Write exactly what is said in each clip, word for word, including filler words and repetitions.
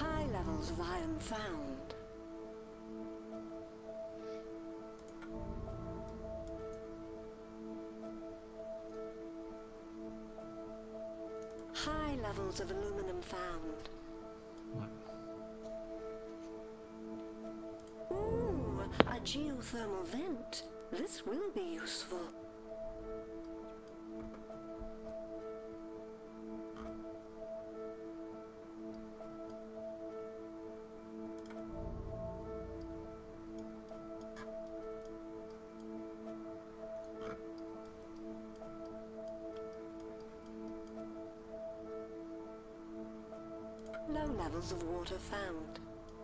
High levels of iron found. High levels of aluminum found. What? Ooh, a geothermal vent. This will be useful. Low levels of water found.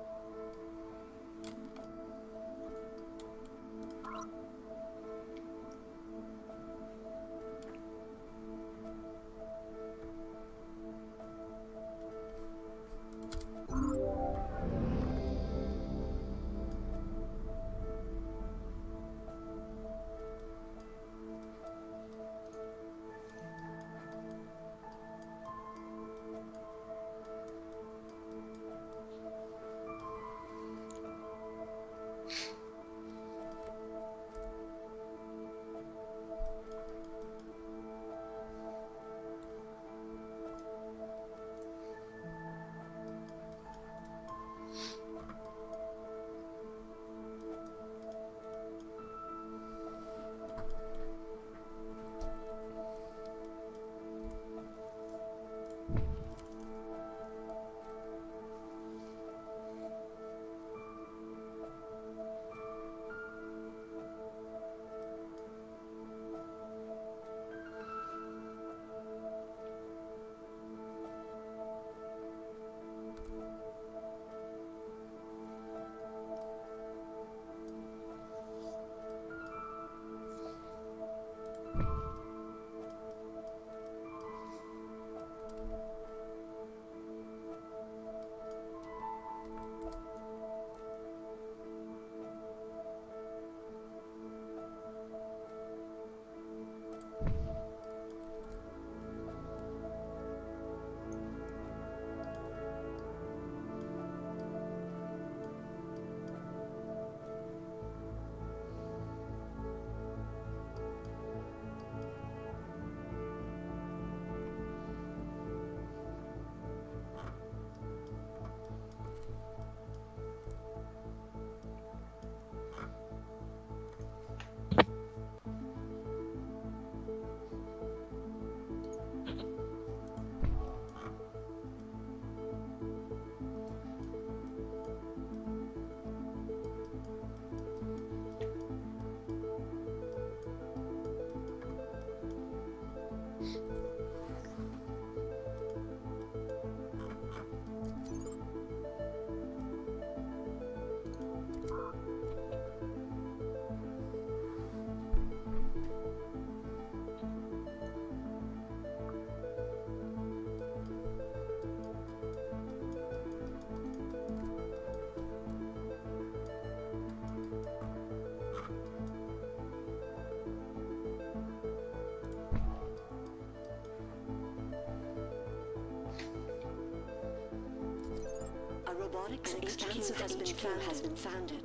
robotics H Q has been, found, has been founded.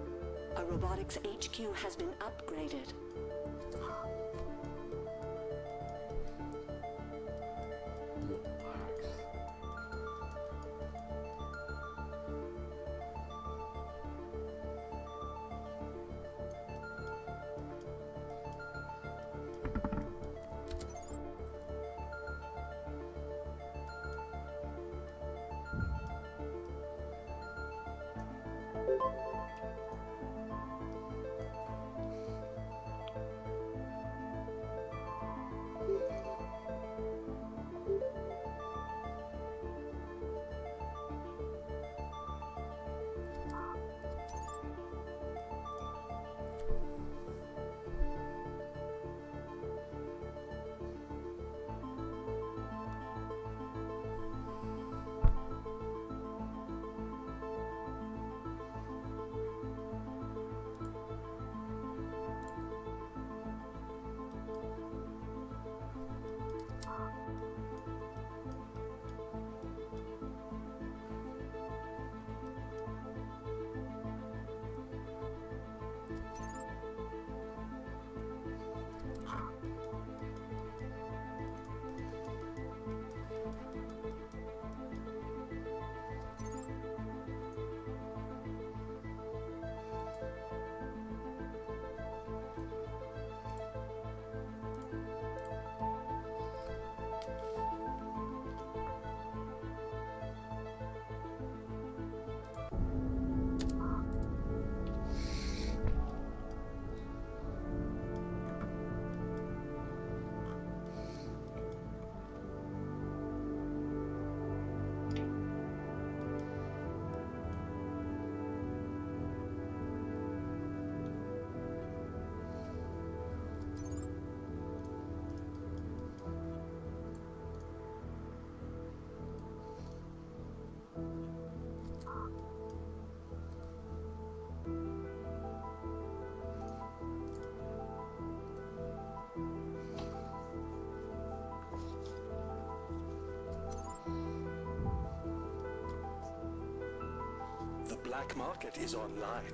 A robotics H Q has been upgraded. black market is online.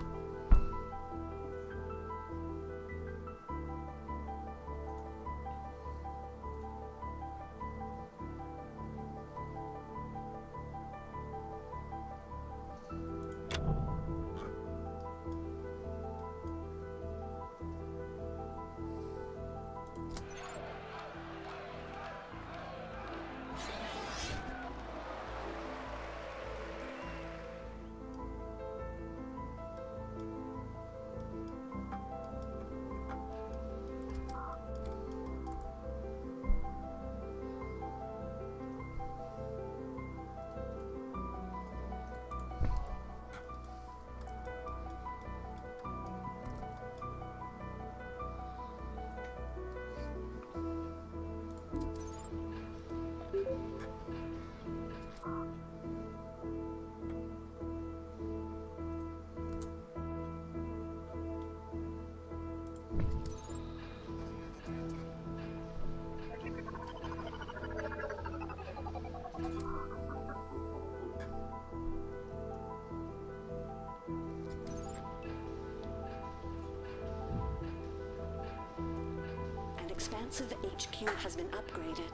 Expansive H Q has been upgraded.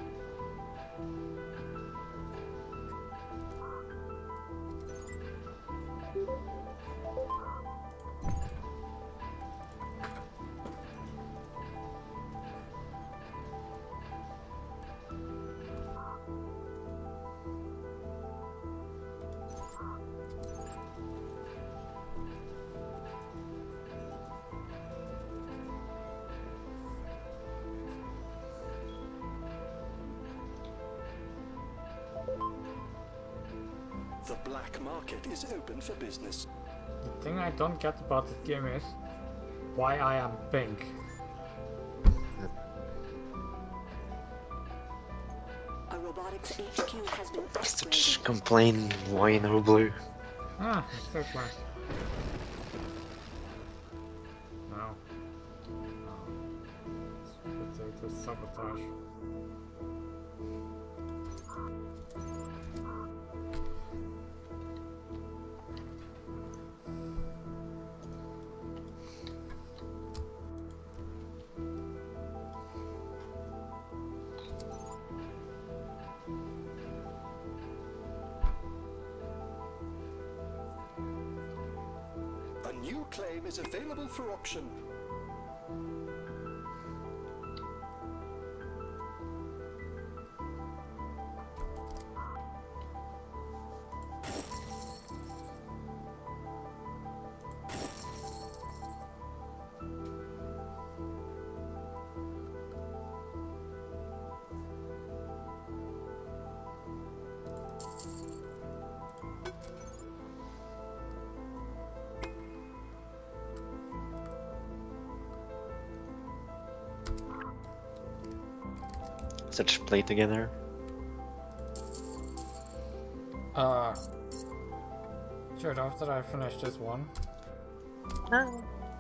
The black market is open for business. The thing I don't get about this game is why I am pink. A robotics H Q has been upgraded. Just complain why no blue. Ah, exactly. No. No. Let's take this sabotage. A new claim is available for option. Let's play together. Uh, sure, after I finish this one. No.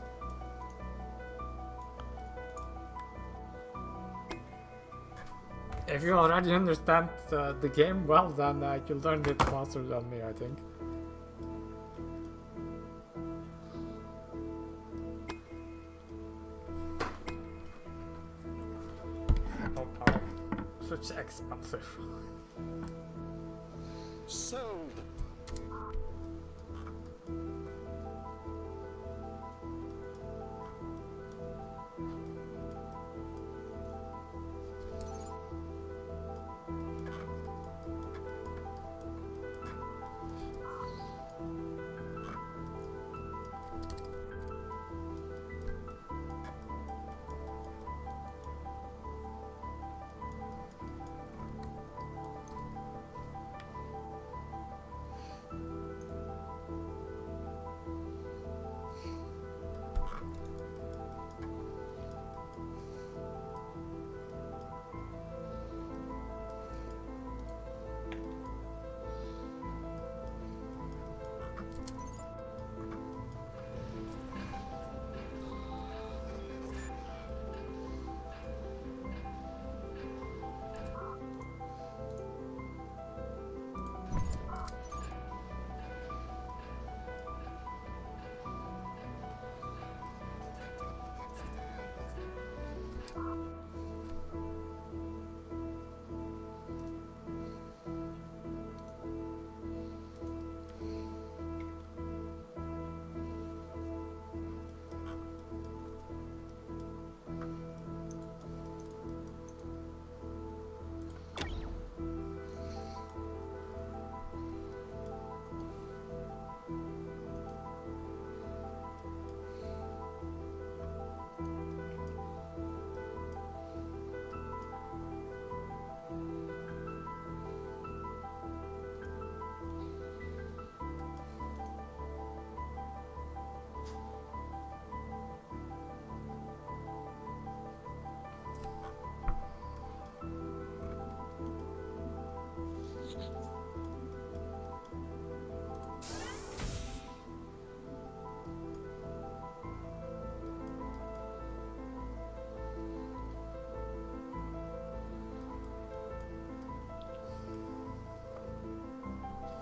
If you already understand uh, the game well, then uh, you'll learn it faster than me, I think. Oh, power. Such expensive. Sold.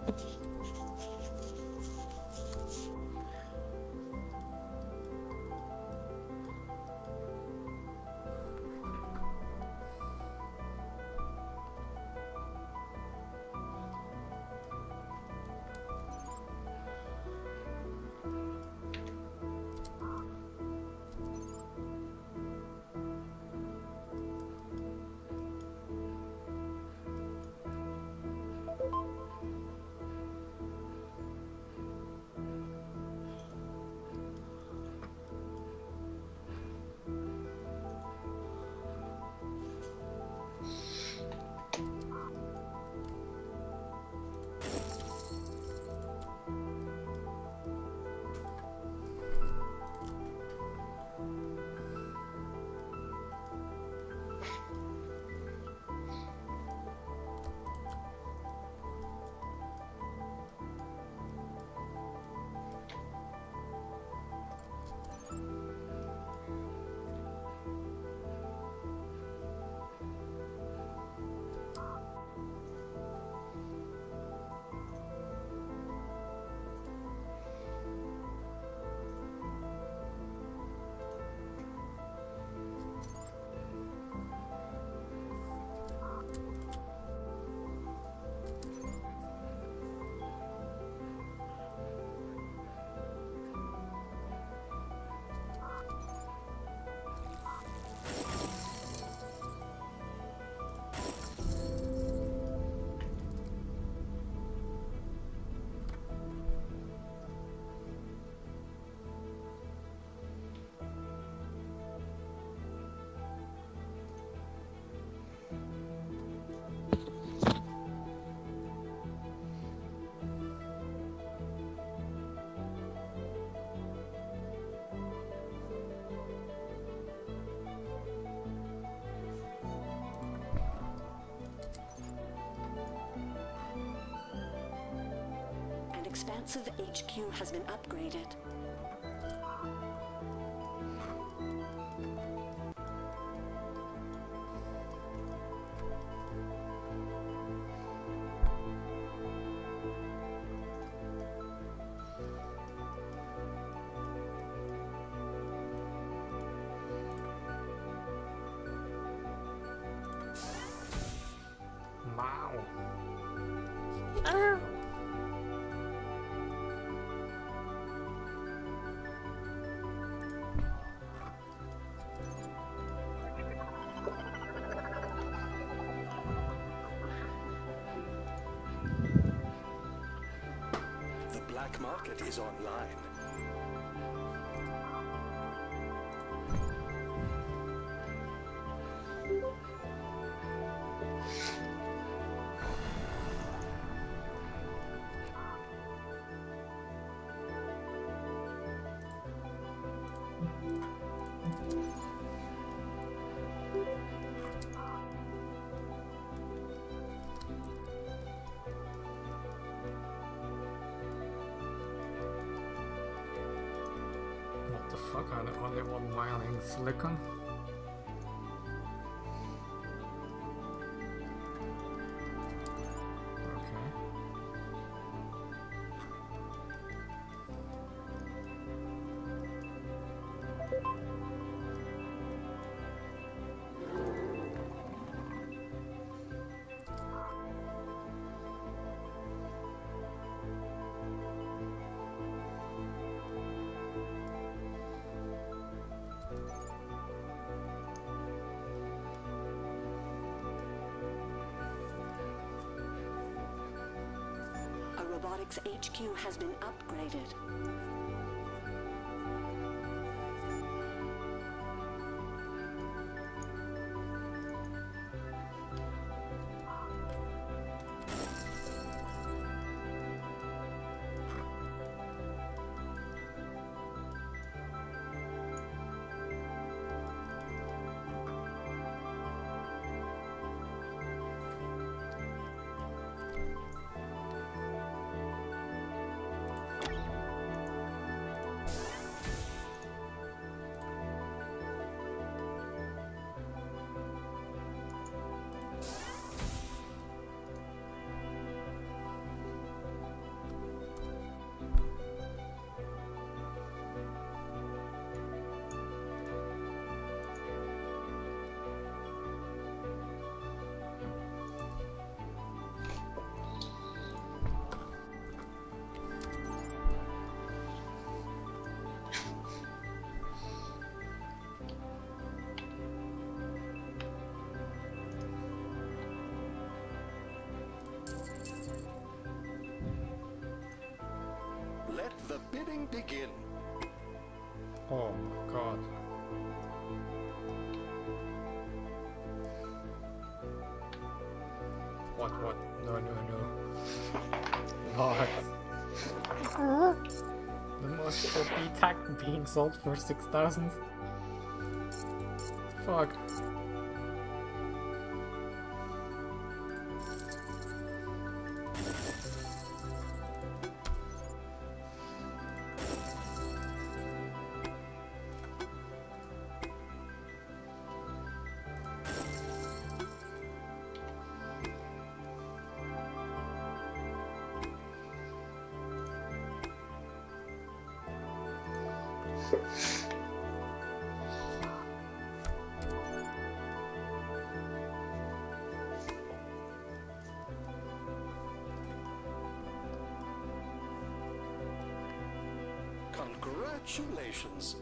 expansive H Q has been upgraded. Wow. Ah. The black market is online. What the fuck, are there only one mining silicon? Okay. A robotics H Q has been upgraded. Gambling begin. Oh my god. What, what? No, no, no. What? The most O P tech being sold for six thousand? Fuck. Congratulations.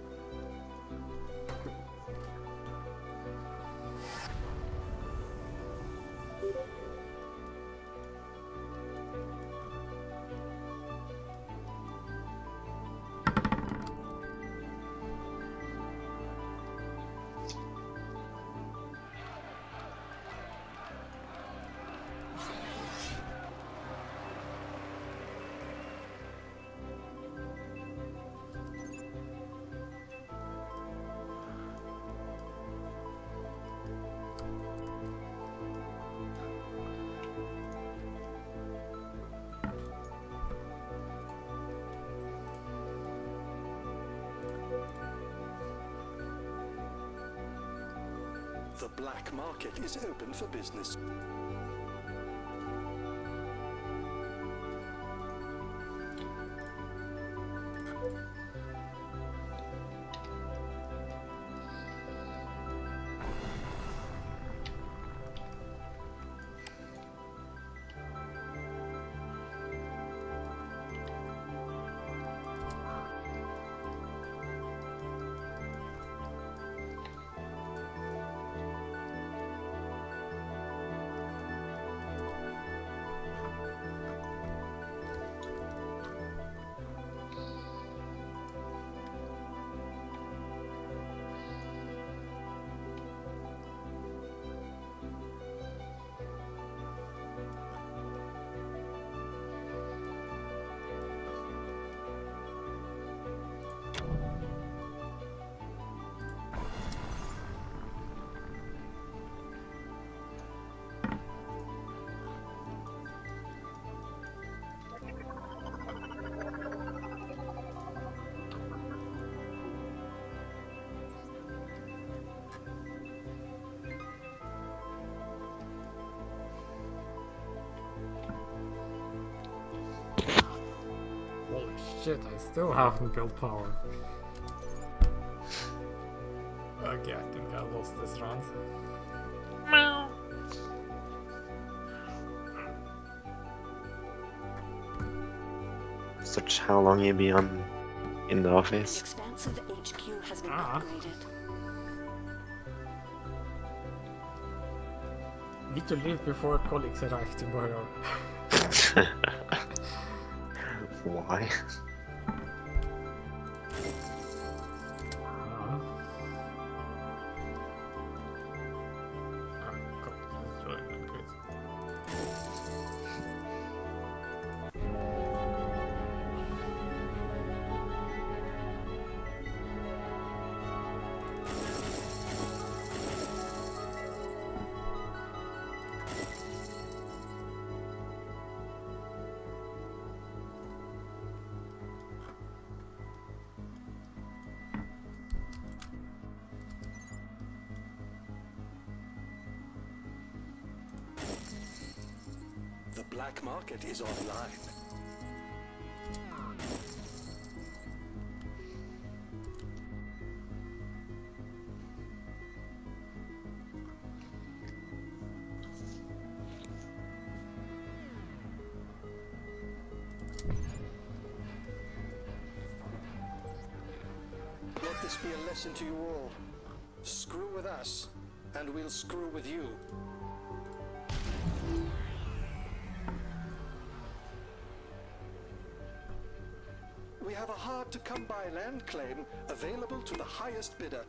The black market is open for business. Holy shit, I still haven't built power. Okay, I think I lost this round. Such how long you be on in the The office? expansive H Q has been Ah. upgraded. Need to leave before colleagues arrive tomorrow. Why? Uh-huh. Oh god, this is really not good. The black market is online. Let this be a lesson to you all. Screw with us, and we'll screw with you. we have a hard-to-come-by land claim available to the highest bidder.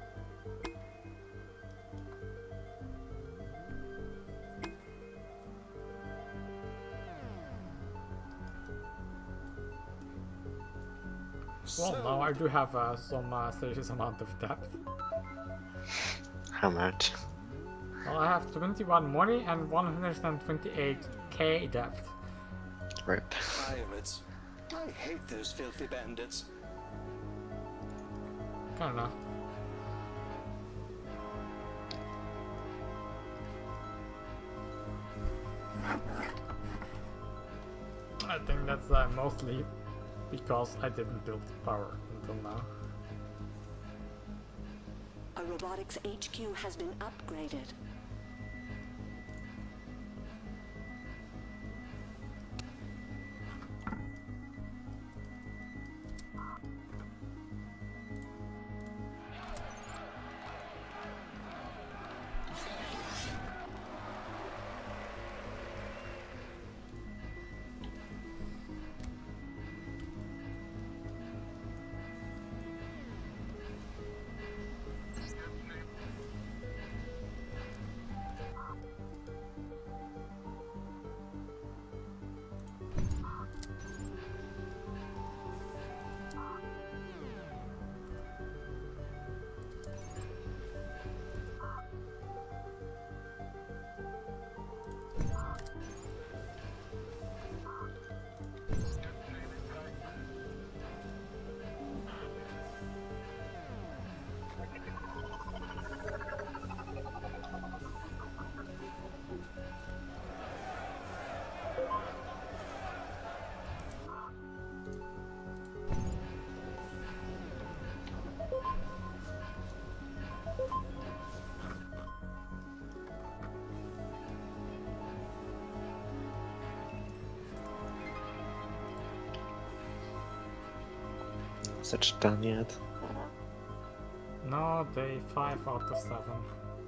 Well, now I do have uh, some uh, serious amount of debt. How much? Well, I have twenty-one money and one hundred twenty-eight K debt. Right. Pirates. I hate those filthy bandits. Kinda. I think that's uh, mostly because I didn't build power until now. A robotics H Q has been upgraded. Is it done yet? No, day five out of seven.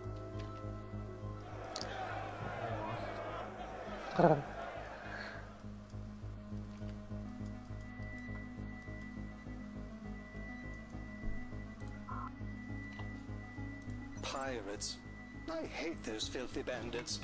Pirates. I hate those filthy bandits.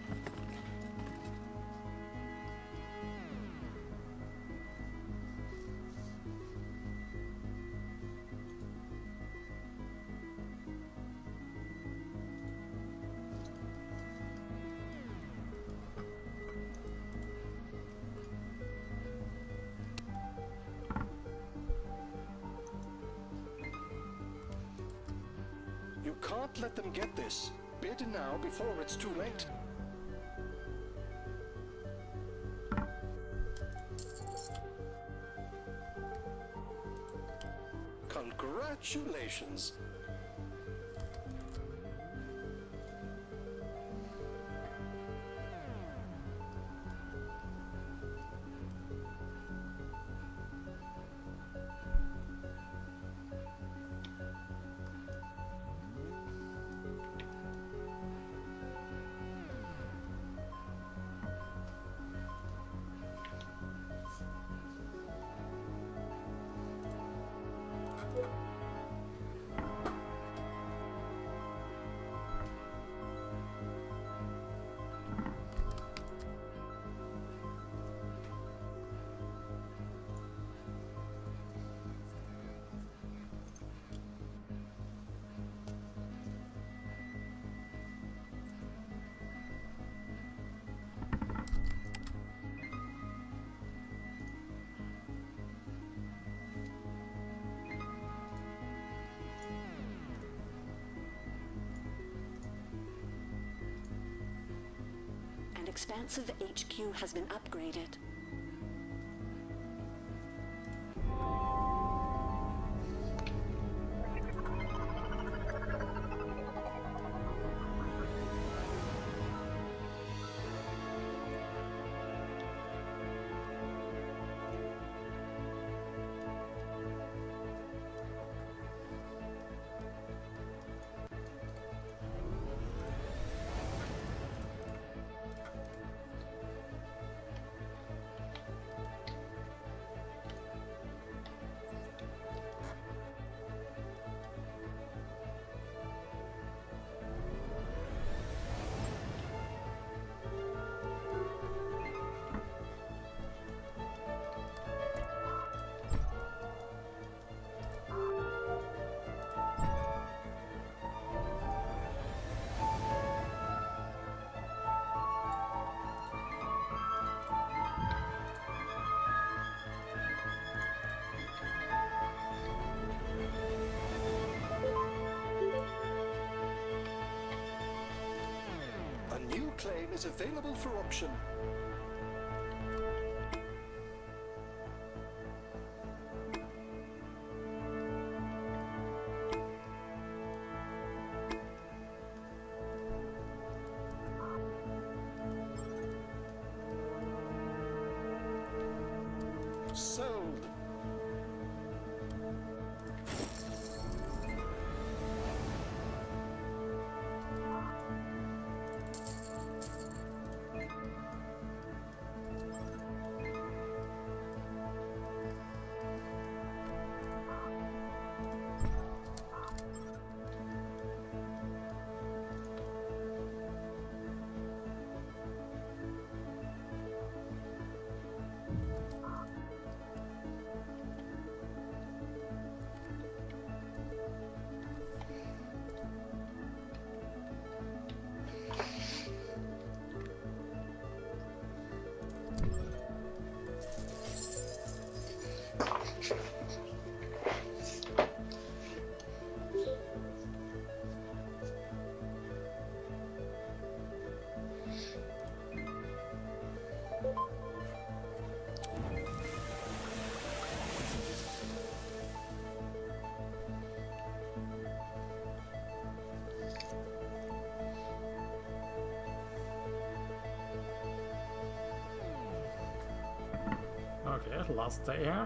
You can't let them get this. Bid now before it's too late. Congratulations. An expansive H Q has been upgraded. claim is available for option. Sold. Okay, last day here.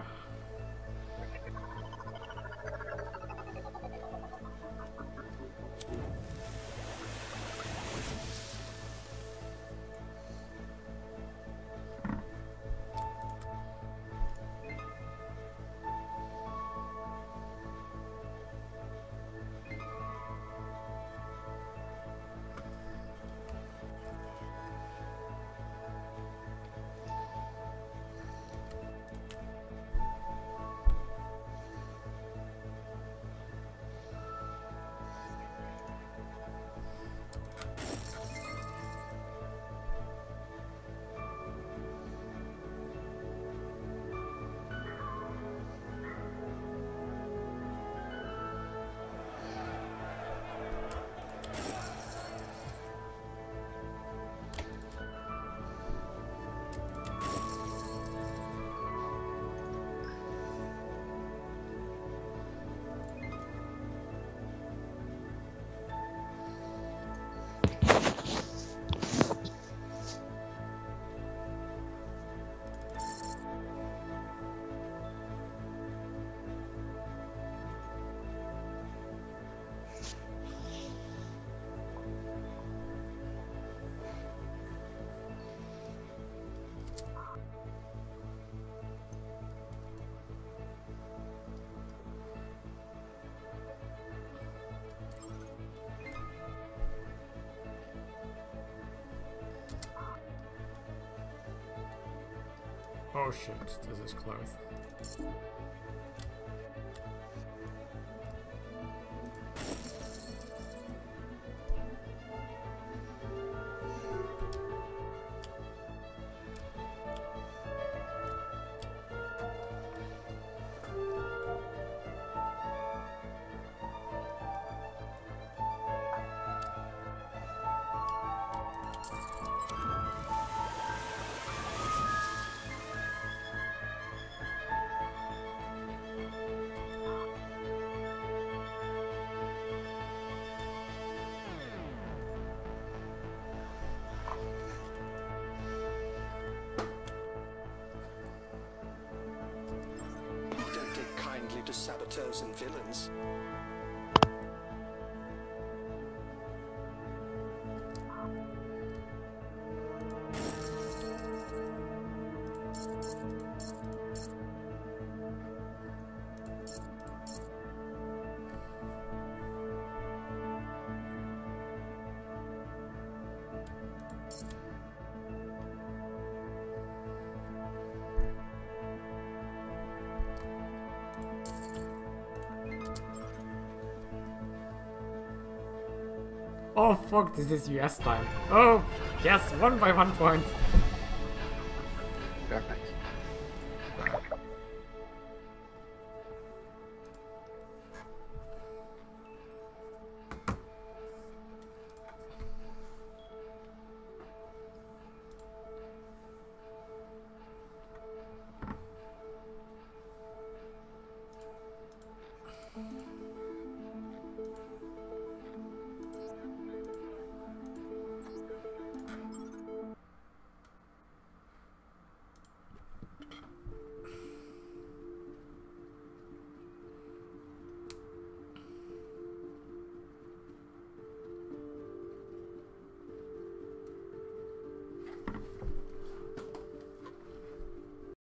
Oh shit, this is close. To saboteurs and villains. Oh fuck, this is U S time. Oh, yes, one by one point. Perfect.